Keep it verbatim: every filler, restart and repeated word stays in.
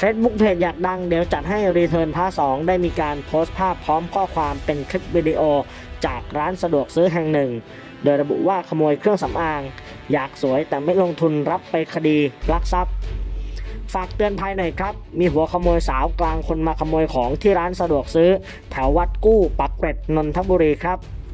Facebook เพจอยากดังเดี๋ยวจัดให้รีเทิร์นพาร์ทสองได้มีการโพสต์ภาพพร้อมข้อความเป็นคลิปวิดีโอจากร้านสะดวกซื้อแห่งหนึ่งโดยระบุว่าขโมยเครื่องสำอางอยากสวยแต่ไม่ลงทุนรับไปคดีลักทรัพย์ฝากเตือนภัยหน่อยครับมีหัวขโมยสาวกลางคนมาขโมยของที่ร้านสะดวกซื้อแถววัดกู้ปักเกร็ดนนทบุรีครับ